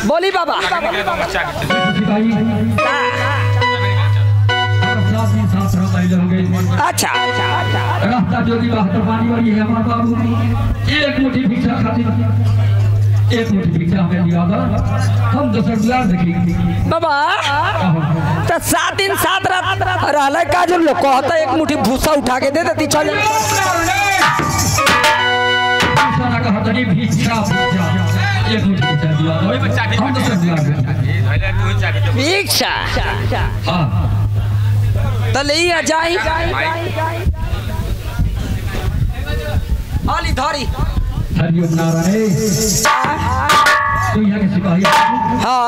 बोली बाबा। अच्छा रास्ता जोगी बहादुर पानी वाली है हमारा बाबू। एक मुट्ठी भिक्षा खाती, एक मुट्ठी भिक्षा हमें दिया था, हम 10 गुलाब देखेंगे बाबा। तो 7 दिन 7 रात रहला का जो लोग कहता एक मुट्ठी भूसा उठा के दे देती चल। भिक्षा एक मुट्ठी भिक्षा दिया था, हम 10 गुलाब भिक्षा। हाँ तो ले आ जाई आली धारी। हरिओम नारायण तू यहाँ के सिपाही। हाँ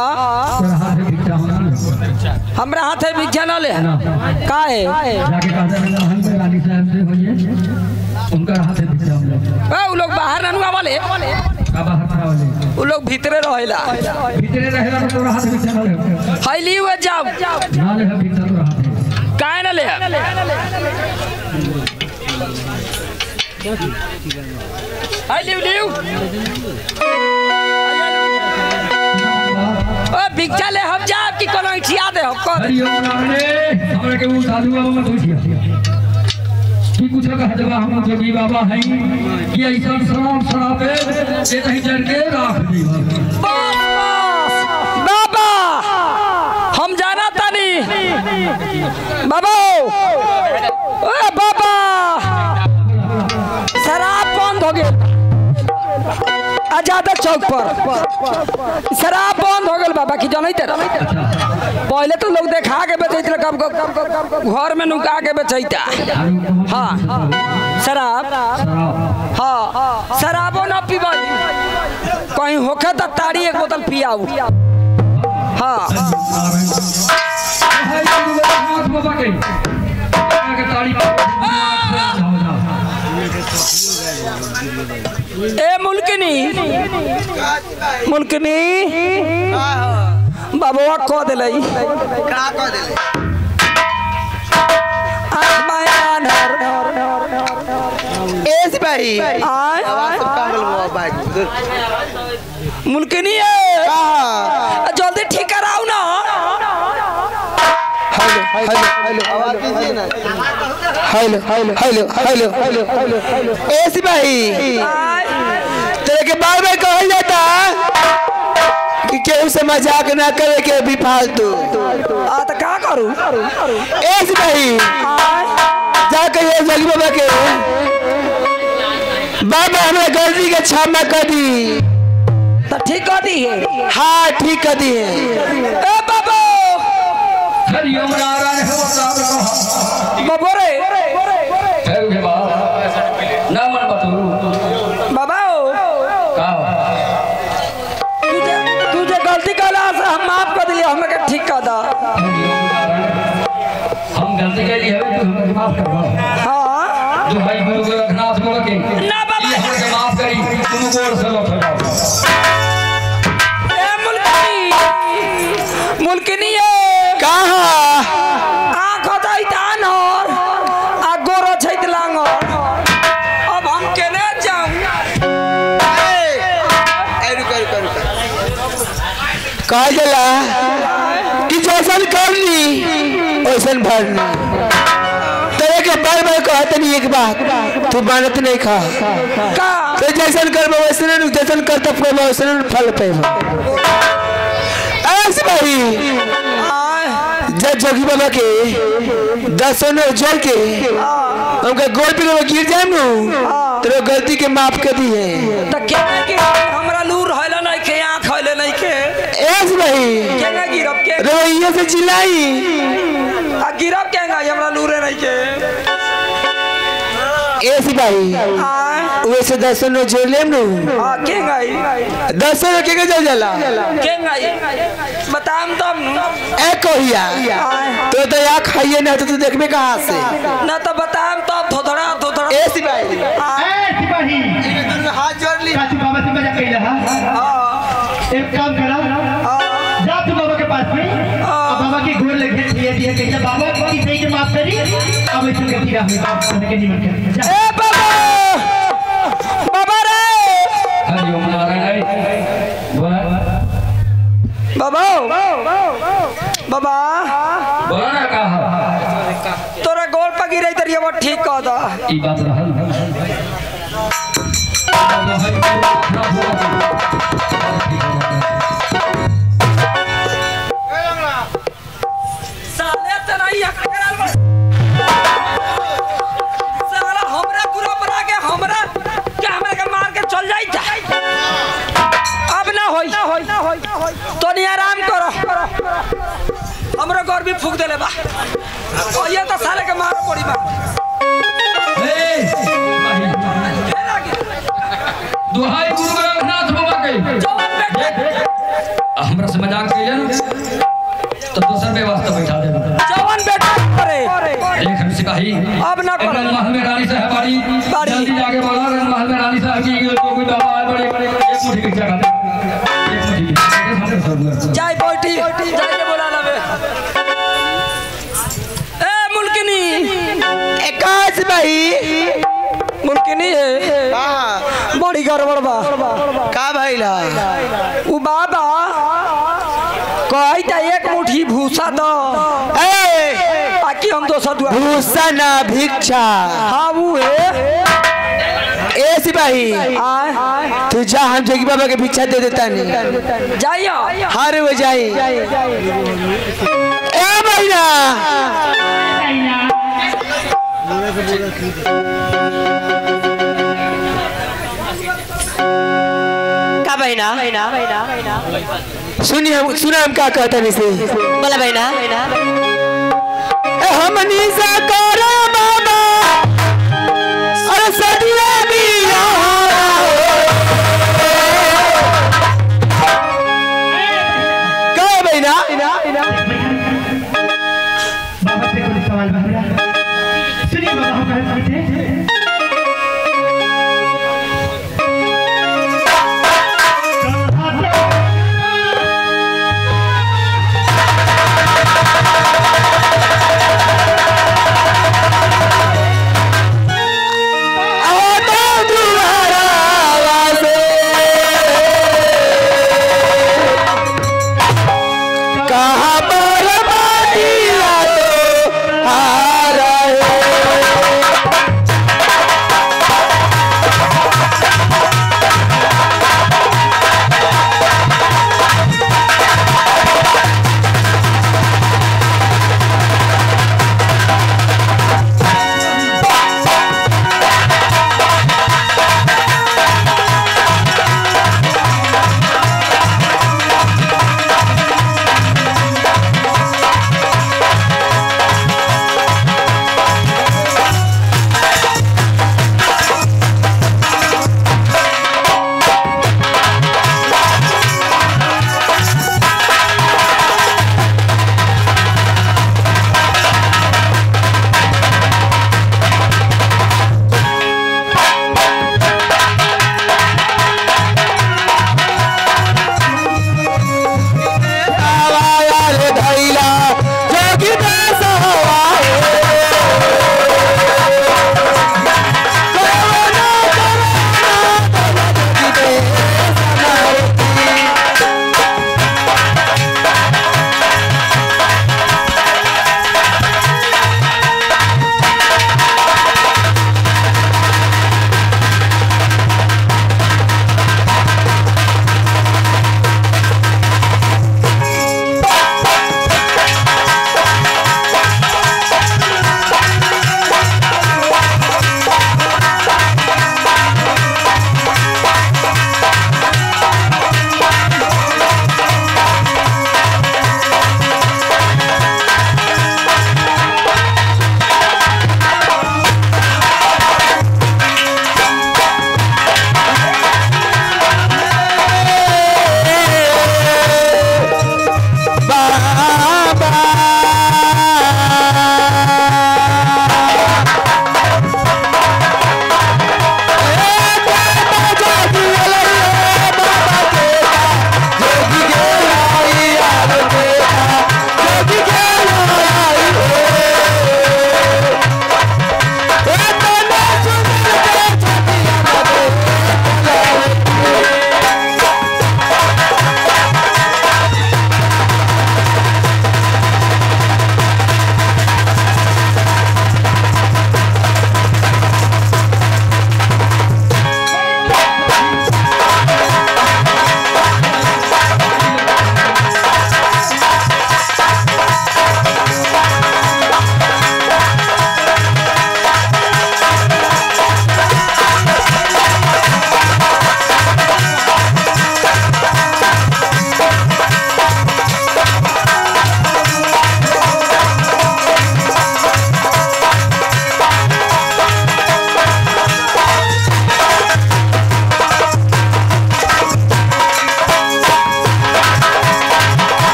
हमरा हाथ है भिक्षा न ले का है जाके कहा था रानी साहब से होइए उनका हाथ है भिक्षा। वो लोग बाहर ननुआ वाले का बाहर वाले वो लोग भीतरे रहेला तो हाथ भिक्षा न ले हाईली हुए जाओ ना ले भिक्षा तो हाथ काहे न ले आई लिव लिव ओ भिक्षा ले हम जा कि कोनो इठिया दे हम कर हमरा के वो साधु बाबा मत उठिया की कुछ कह देबा हम जोगी बाबा हैं कि ऐसा शराब शराबे ये नहीं जर के राख दी बाबा। हम जाना तानी बाबा। ओ बाबा शराब बंद हो गया आजाद चौक पर शराब बंद हो गया बाबा की जानी तेरा। पहले तो लोग देखा के बेचते घर में नुका के बेचता। हाँ शराब हाँ शराबो ना पीवा कहीं होके तो ताड़ी एक बोतल पियाऊ। हाँ ए मुल्कनी मुल्कनी बाबुआ कह दिले मुल्कनी जल्दी ठीक कराओ ना। Hello hello hello hello hello ए सिपाही तेरे के बार बार कहा जाता कि केहू से मजाक ना करे के भी फालतू। तो क्या करूं ए सिपाही जाके ये जोगी बाबा के बाबा हमें गलती के क्षमा कर दी। तो ठीक कर दी है। हाँ ठीक कर दी है। ए बाबू हरिओम नारायण बाबू रे ना मन बतू बाबा का तुझे गलती कला से हम माफ कर दिया हमें के ठीक कर दा। हम गलती के लिए तू हमें माफ कर। हाँ जो भाई गुरु रघुनाथ बोल के ना बाबा हमें माफ करी तुम गोर से लौट जाओ। ए मुल्कनी मुल्कनी है कहा आँख होता दान और आगोरो छैत लांगो। अब हम केने जाऊं कह दिला कि जैसन करनी वैसन भरनी। तेरे के बार बार कहते नहीं एक बात तू मानत नहीं खा का तो जैसन कर वैसन जैसन कर तब वैसन फल पे ऐसे भाई जब जोगी बाबा के 10 जोड़ के हमका गोल पे गिर जाए नु तेरे गलती के माफ कर दी है। तो केने की हमरा लूर हैला नहीं के आँख हैले नहीं के ऐसे भाई केने गिरब के रोइया से चिल्लाई आ गिरब केंगा हमरा लूरे नहीं के। ऐसे भाई वैसे 10 जोड़ लेम नु केंगा 10 के जो जाला केंगा बताम तब ए कहिया तो या खाइए ना तो तू देखबे कहां से ना तो बताम तब थोड़ा ए सिपाही सिपाही हाथ जोड़ ली काशी बाबा से मजाक कइला। एक काम करा जा तू बाबा के पास में अब बाबा के गोर लगे दिया कैसे बाबा की सही के माफ करी अब ऐसे गलती राह में बात करने के निमन कर। ए बाबा बाबा रे हरिओम नारायण बोला बाबा बाबा बोला ना का तोरा गोल पर गिरे तरिया वो ठीक कह दा ई बात रहल साले तना ही कराल बा साला हमरा पूरा बना के हमरा क्या हमरा के मार के चल जाई था अब ना होई तो नहीं आराम करो हमरा घर भी फूक देले बा और ये तो साले के मार पड़ी बा दुहाई गुरु रघुनाथ बाबा के हमरा से मजाक कइले ना तो दोसर व्यवस्था बैठा दे जवान बेटा करे देख हम सिपाही अब ना करो महल में रानी साहब बाड़ी जल्दी जाके बोला महल में रानी साहब की कोई बाबा आए बड़े एक मुट्ठी भिक्षा खा दे एक मुट्ठी जाय बैठी जाके बोला लावे ए मुल्किनी एकाश भाई मुल्किनी है बड़ी गड़बड़ बा का भइला उ बाबा कहता एक मुट्ठी भूसा दो ताकि हम दोसर दुआ भूसा ना भिक्षा हाँ वो है ए सिपाही तू जा हम जोगी बाबा के भिक्षा दे देता नहीं जाइयो हर वो जाई ए भैया का बहना सुनिए सुना हम क्या कहते हैं इसे बोला बहना हम निशा करो बाबा अरे सदिया भी क्या बहना बाबा से कोई सवाल बहरा सुनिए बाबा हम कहते हैं आता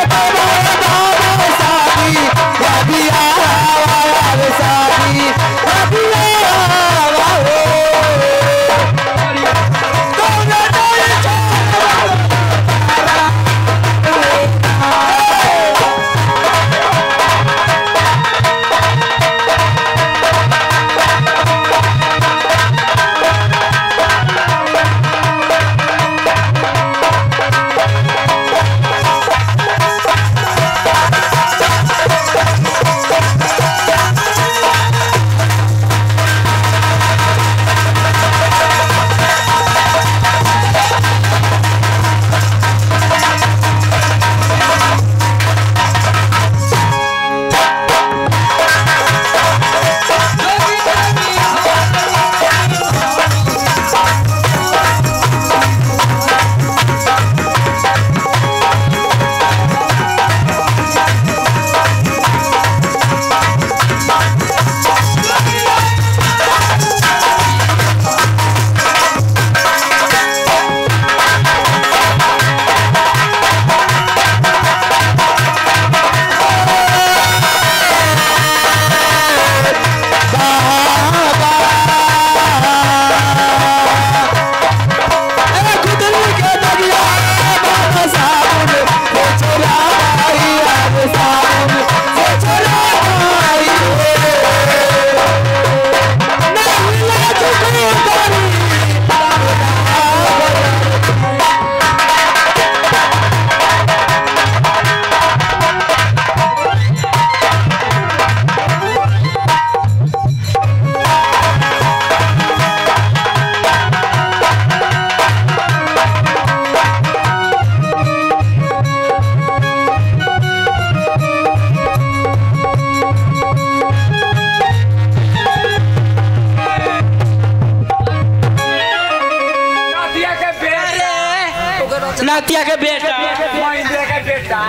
नातिया के बेटा महिंद्रा के बेटा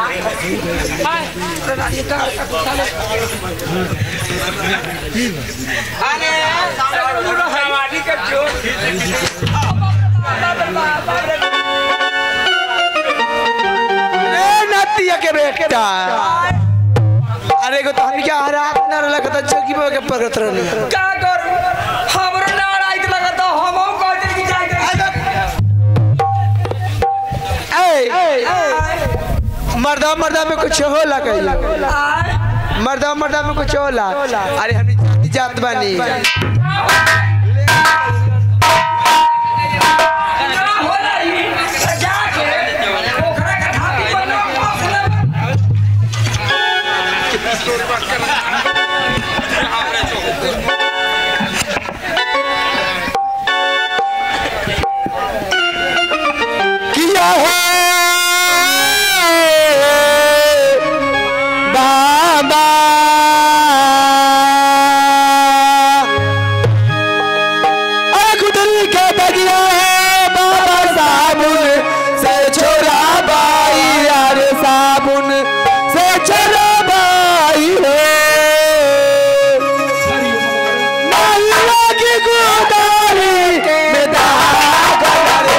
अरे हमारी के जो नातिया के बेटा अरे को तो हम क्या हरात न लगता चौकी पे के पकड़त रहनी क्या कर हमरो ना राइत लगता हम कह दिन की जाए मर्दा मर्दा में कुछ होला कहीं मर्दा मर्दा में कुछ होला अरे हम जात बानी किया है बाबा गुदरी के बगिया है बाबा साबुन से छोरा बाई यार साबुन से छोरा बाई हो नहीं लगी गुदारी में दाग रे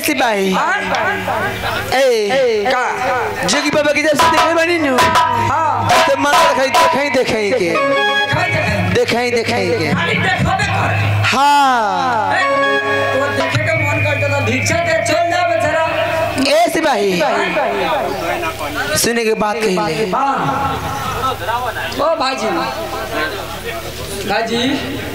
सिपाही हाँ? ए का जोगी बाबा की जब से देखे बनी नु हाँ तो मन देखाई के खाई देखाई के खाली देखबे कर हाँ तो देखे के मन करता था भिक्षा दे चल जा बेचारा ए सिपाही सुने के बात कही ले ओ भाजी भाजी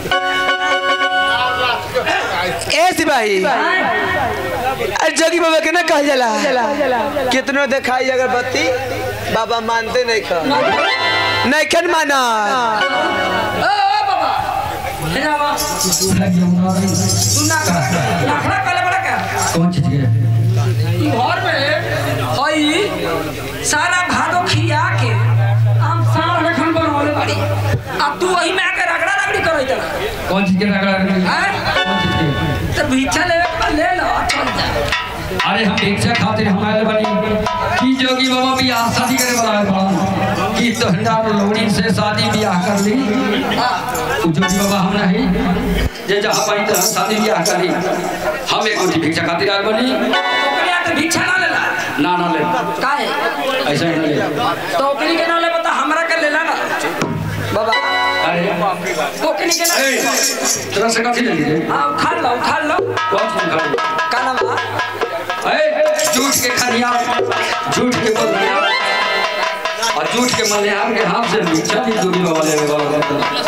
ए सिपाही अरे जोगी बाबा के ना कहल जाला कितनो देखाई अगरबत्ती बाबा मानते नहीं खा नहीं खन माना ओ बाबा है ना बा सुनना लखड़ा काले बड़ा का कौन चीज के घर में हई सारा भादो खिया के हम साल रखन बनवले बाड़ी अब तू वही में आके रगड़ा रगड़ी करई त कौन चीज के रगड़ा हैं कौन चीज के तो भिक्षा ले ले लो चल जा अरे हम भिक्षा खातिर हमारे बनी की जोगी बाबा भी शादी करे वाला है कि तो हंडार लोड़ी से शादी ब्याह कर ली जोगी बाबा हम नहीं जे जहां पाई तो शादी ब्याह कर ली हम एक मुट्ठी भिक्षा खातिर आए बनी ओकरे आके भिक्षा ना लेला ना ले काहे ऐसा ही नहीं ले तो ओकरी के ना ले बता हमरा के लेला ना बाबा अरे ओकरी के ना तेरा से काफी ले लीजिए हां उठा लो कौन चीज खा ली का नाम झूठ के खनिया झूठ के बोलिया और झूठ के मलियार के हाथ से भिक्षा भी जोगी बाबा ले वाला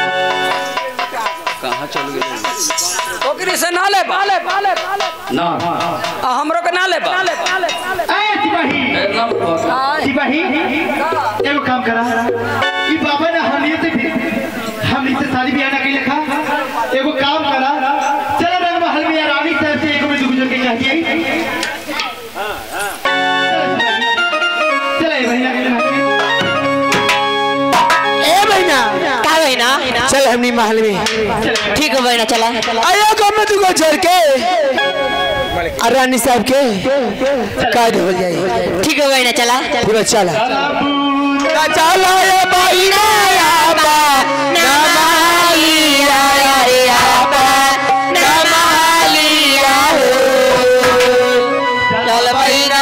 कहां चल गए ओकरी से ना ले ना हमरो के ना ले ए सिपाही एगो काम करा ई बाबा ने हमनी से शादी ब्याह ना कइले खा एगो काम करा चल रंग महल में रानी साहब से एगो में गुजर के कह दिए चल भैया ए बहना का बहना चल हमनी महल में ठीक है बहना चला आयो गाँव में तू को छोड़ के और रानी साहब के काज हो जाए ठीक है बहना चला पूरा चला चला ये बहना आबा नमालिया आबा नमालिया हो चल बहना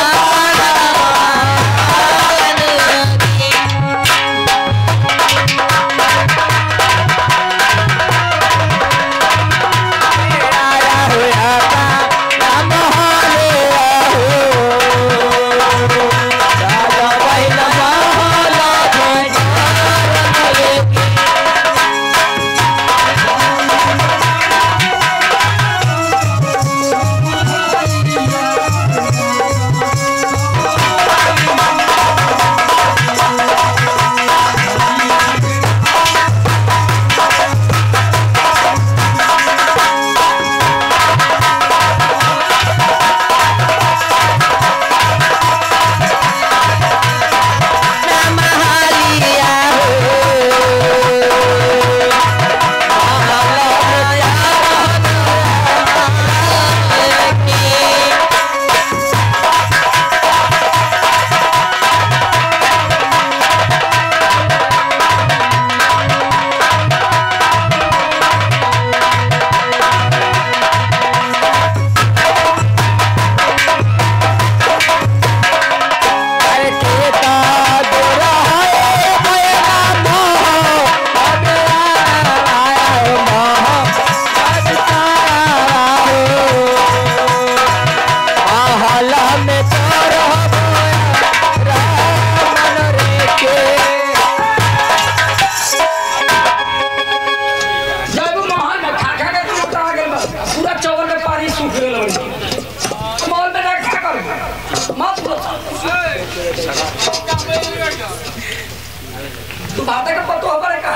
तू भाते का पत्तो हो का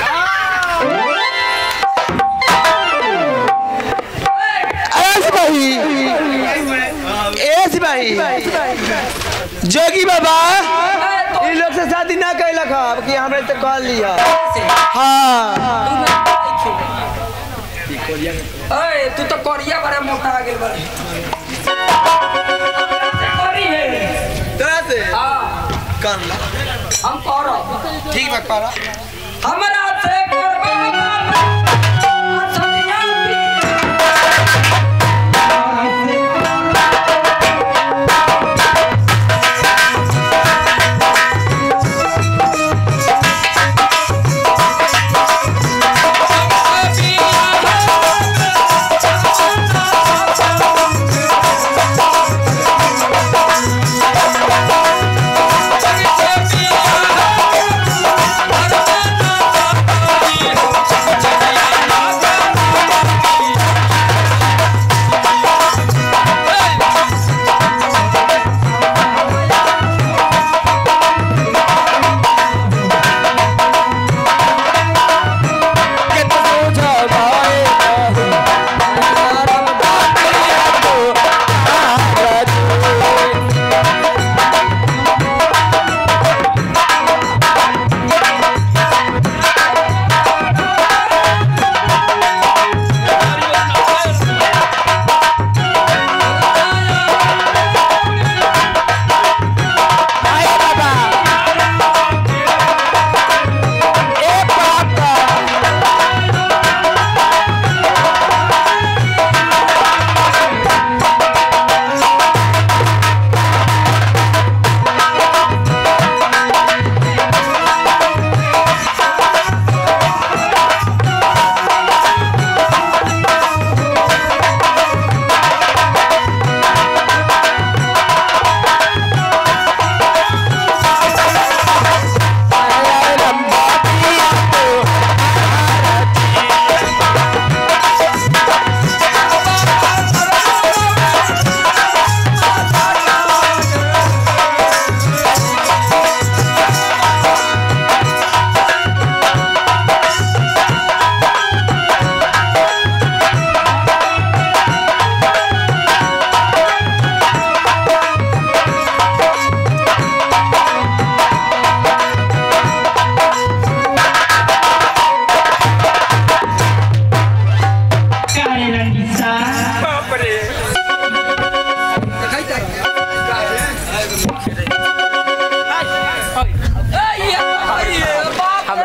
जोगी बाबा इन लोग से शादी ना कैलक अब कि हमरे तो कह लिया हाँ तू तो कोरिया बड़ा मोटा आ गेल बारे कोरी है तरह से हां कर ला हम करो ठीक बा करा हमरा से करबा सदिया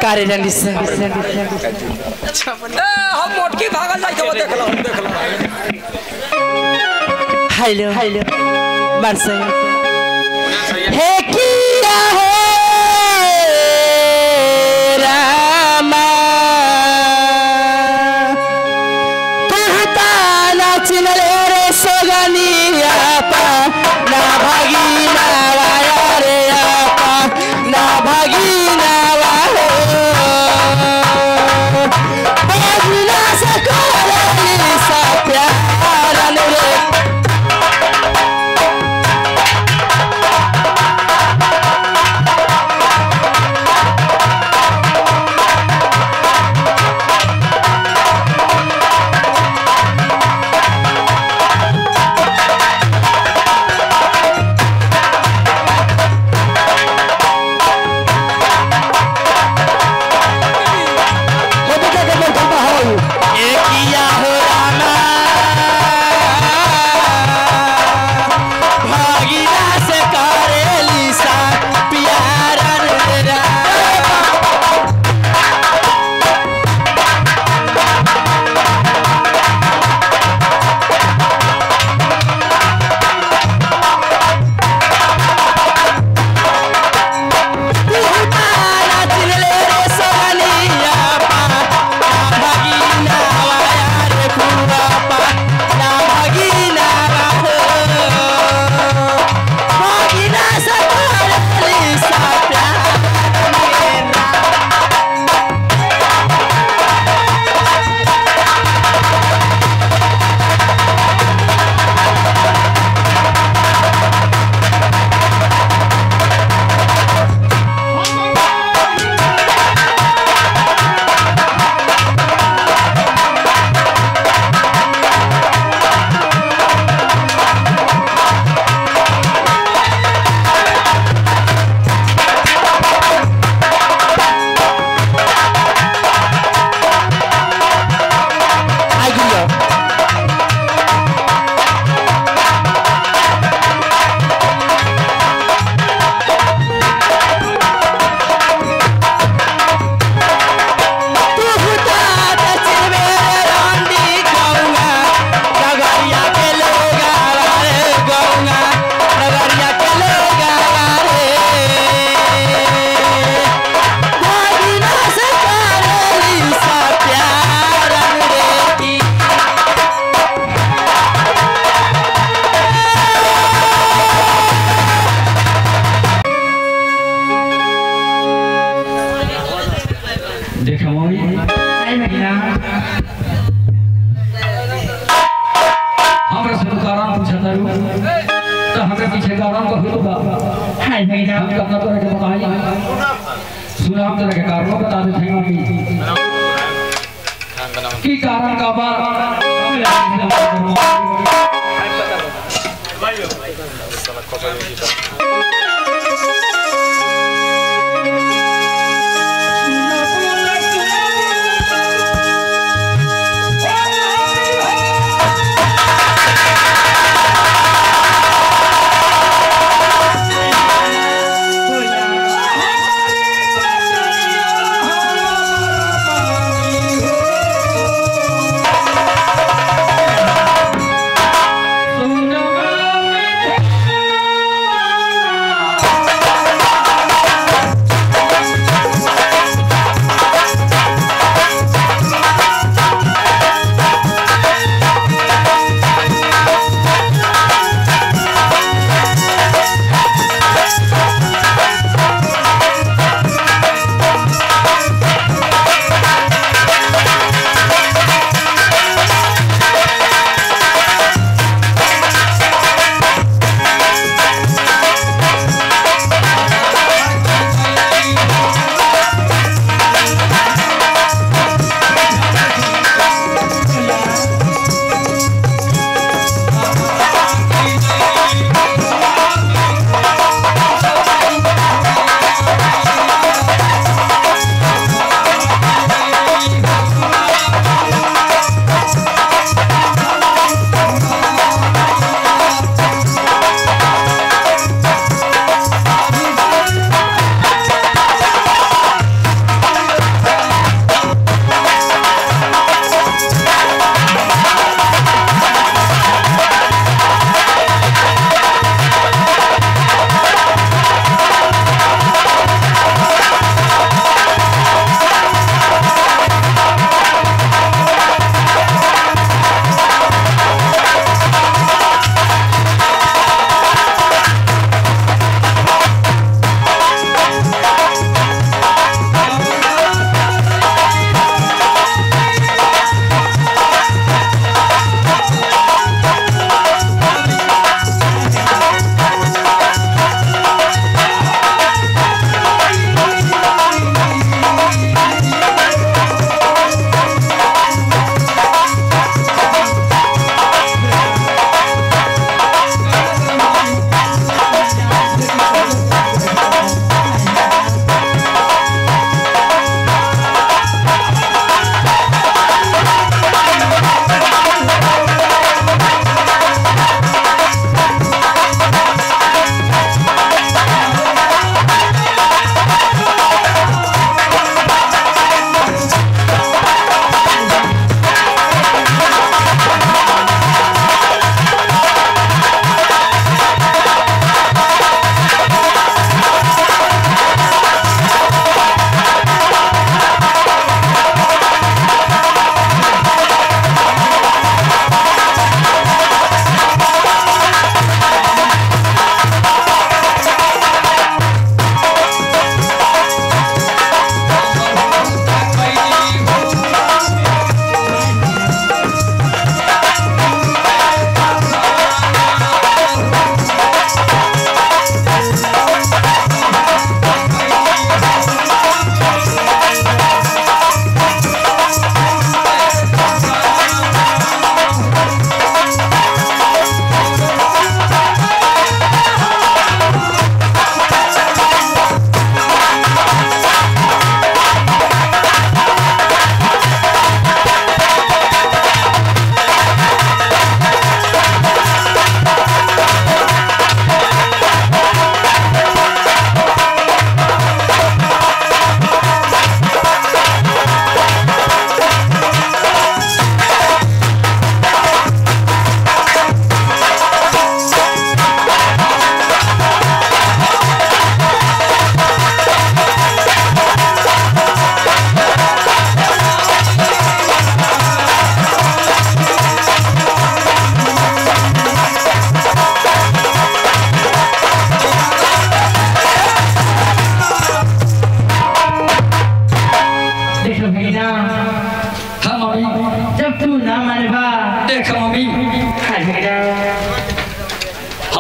कार्य रंडी से हम मोटकी भागल जाई तो देख लो हेलो हेलो बरसे हे किया है रामा कहता ना चिनले रे सोगनिया पा ना भागी ना वाया रे आपा ना भागी ना वाहो बजना से कोले सा प्यार रे सुनाम तरह के कारणों बता देते हैं कि कारण का बार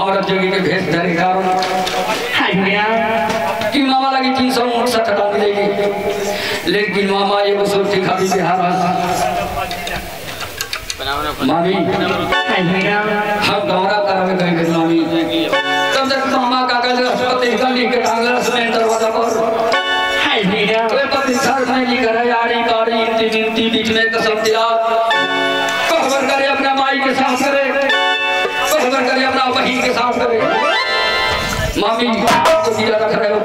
हमारा जोगी के भेष धरे कारण हाय भैया कि मामा लगी 359 टका मिलेगी, लेकिन मामा ये वसूल ठीक अभी बिहार मामी हाय भैया हम दौरा करावे गए थे मामी, तब तक मामा कागज पति का लिख के कागज में दरवाजा पर हाय भैया तो पति सर में लिख रहा यारी बारी इंती बीच में कसम दिया कहवर करे अपना माई के साथ करे, कहवर करे अपना बहन के साथ करे। मामी को दिया रख रहे हो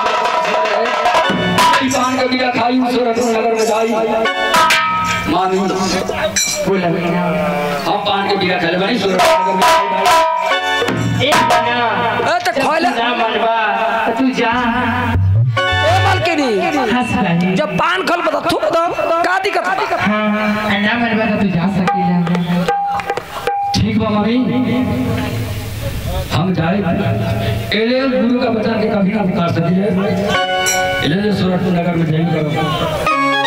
पान का दिया खाई सूरतपुर नगर में जाई। मामी बोला भैया हम पान के दिया खेले बनी सूरतपुर नगर में जाई। एक बना तो खोले ना मनवा तू जा ए मालकिनी हंस रही जब पान खोल बता थूक दो का दिक्कत बा? हाँ ना मनवा तू जा सकेला। ठीक बा मामी हम जाए एले गुरु का बचन के कभी ना कर सकिए एले सूरतपुर नगर में जाई करो।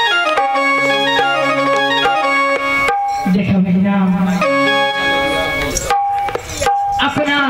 देखो भैया अपना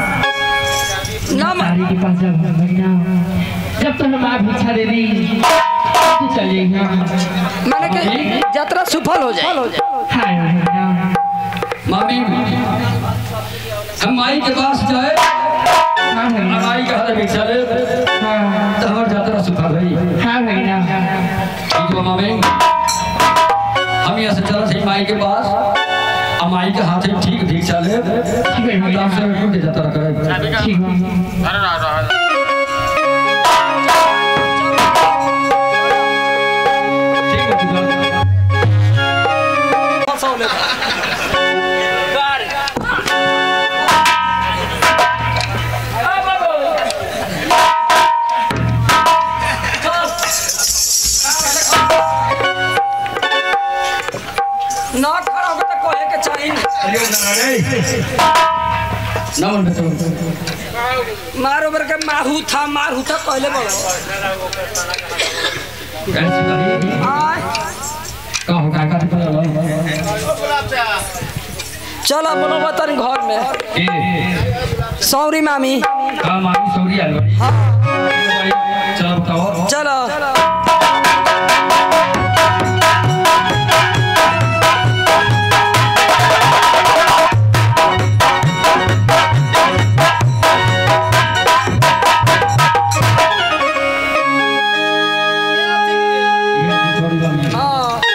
नाम तारी के पास जब भैया जब तो हम आप भिक्षा दे दी तो चलेगा माने कि यात्रा सफल हो जाए। हाय भैया मामी हम माई के पास जाए हाँ भैया माई का हाथ भिक्षा ले हाँ तो हमार यात्रा सफल भई। हाँ भैया ठीक बा मामी हम यहाँ से चला थे माई के पास अब माई के हाथ में ठीक भिक्षा ले ठीक है भैया तब से उठ के यात्रा करे। ठीक है ठीक है ठीक है ना खड़ा होके तो कोहे के चाहिए नमन बताओ मारो बर के माहू था कहले बोलो कैसे कही आय का हो का चलो बोलो बतन घर में ए सौरी मामी का मामी सौरी आल बड़ी चलो बताओ चलो हाँ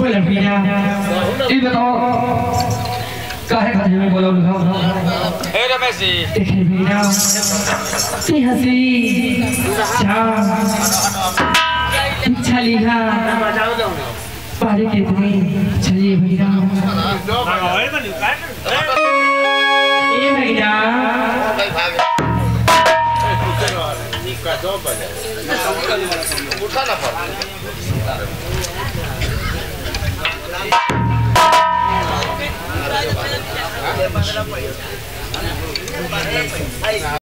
बोला भैया ये बताओ काहे खाते में बोला हे रमेश जी देखे भैया ती हंसी छलिहा पारे कितनी चलिए भैया ये भैया उठा ना पर